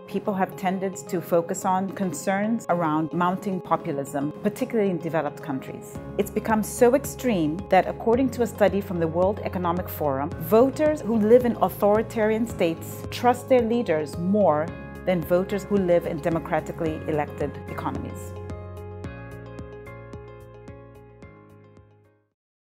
people have tended to focus on concerns around mounting populism, particularly in developed countries. It's become so extreme that, according to a study from the World Economic Forum, voters who live in authoritarian states trust their leaders more than voters who live in democratically elected economies.